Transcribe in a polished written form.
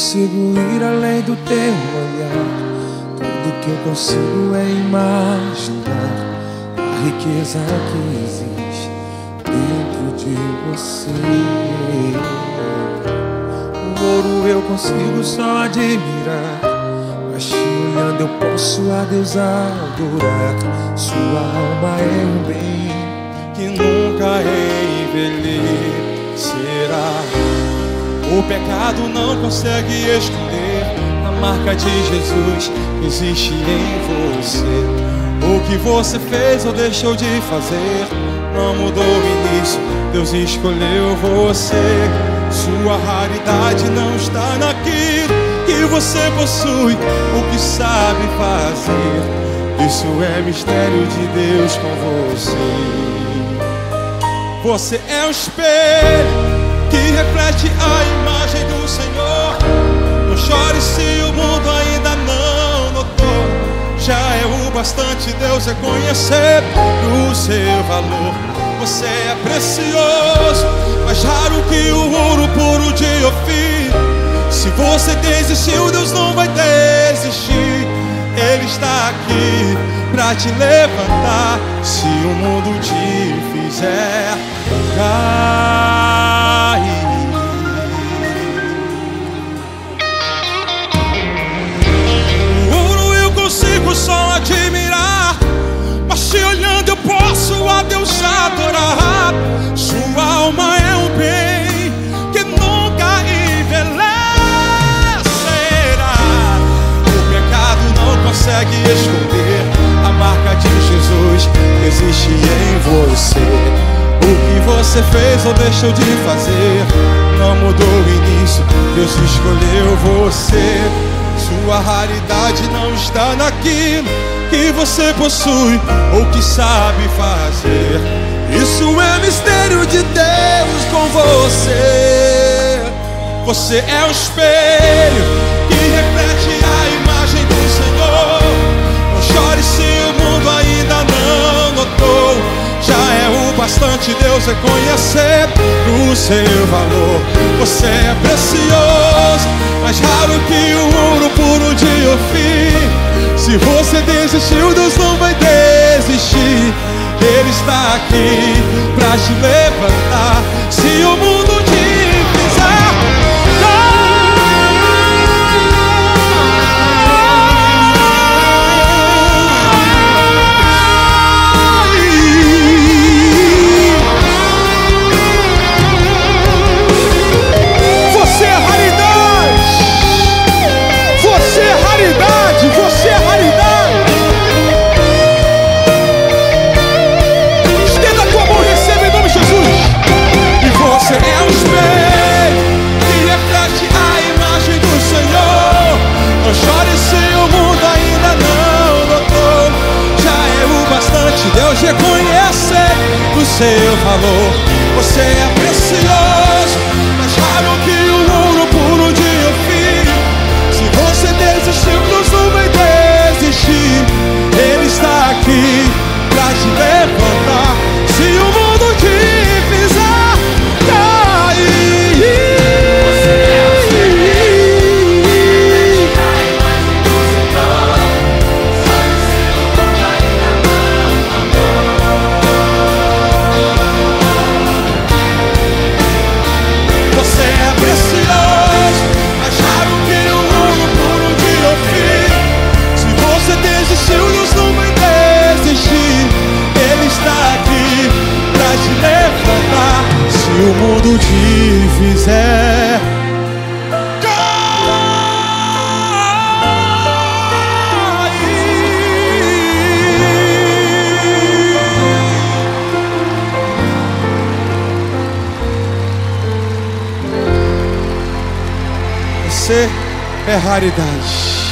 consigo ir além do teu olhar. Tudo que eu consigo é imaginar a riqueza que existe dentro de você. O ouro eu consigo só admirar, mas te olhando eu posso a Deus adorar. Sua alma é um bem que nunca envelhecerá. O pecado não consegue esconder a marca de Jesus que existe em você. O que você fez ou deixou de fazer não mudou o início, Deus escolheu você. Sua raridade não está naquilo que você possui, o que sabe fazer. Isso é mistério de Deus com você. Você é um espelho que reflete a imagem do Senhor. Não chore se o mundo ainda não notou. Já é o bastante Deus reconhecer o seu valor. Você é precioso, mais raro que o ouro puro de Ofir. Se você desistiu, Deus não vai desistir. Ele está aqui pra te levantar. Se o mundo te fizer cair. O ouro eu consigo só admirar, mas te olhando eu posso a Deus adorar. Sua alma é um bem que nunca envelhecerá. O pecado não consegue esconder a marca de Jesus que existe em você. O que você fez ou deixou de fazer não mudou o início, Deus escolheu você. Sua raridade não está naquilo que você possui ou que sabe fazer. Isso é mistério de Deus com você. Você é um espelho que reflete a imagem do Senhor. Não chore se o mundo ainda não notou. Já é o bastante Deus reconhecer o seu valor. Você é precioso, mais raro que o ouro puro de Ofir. Se você desistiu, Deus não vai desistir. Ele está aqui pra te levantar. Se o mundo te fizer Deus reconhece o seu valor. Você é precioso, mais raro que o ouro puro de Ofir. Se você desistiu, Deus não vai desistir. Ele está aqui pra te levantar. Se o mundo te fizer cair. Você é o o mundo te fizer cair. Você é raridade.